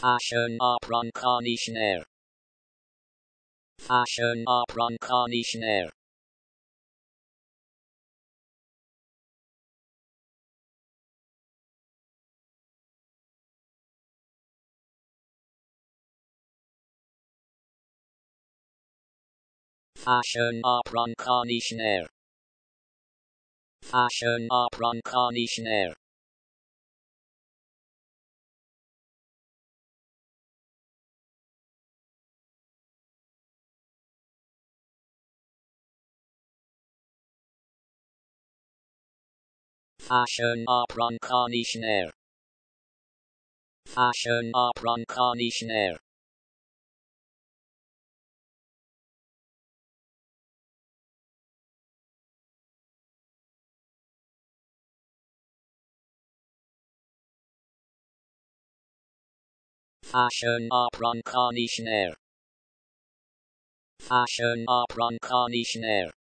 Fashion Opron Conditioner. Fashion Opron Conditioner. Fashion Opron Conditioner. Fashion Opron Conditioner. Fashion Opron Conditioner. Fashion Opron Conditioner. Fashion Opron Conditioner. Fashion Opron Conditioner.